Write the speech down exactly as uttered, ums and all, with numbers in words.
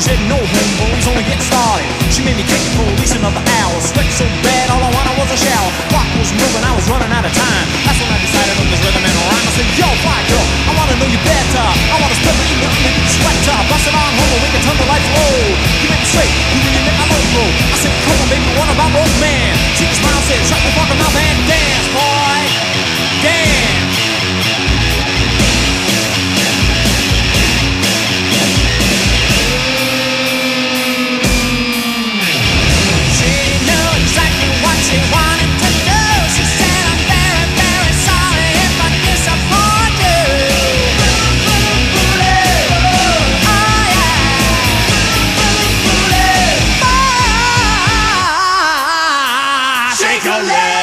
said, no, homeboys, only get started. She made me kick it for at least another hour. Sweat so bad, all I wanted was a shower. Clock was moving, I was running out of time. That's when I decided on this rhythm and rhyme. I said, yo, fire girl, I wanna know you better. I wanna split my evening in the sweater. Bust it on home, we can turn the lights low. You make me straight, you really make my low blow. I said, come on, baby, what about both man? She just smiled, said, shut your fucking mouth and dance, boy. Dance. She wanted to know. She said, I'm very, very sorry if I disappoint you. Oh yeah. Oh, shake your leg.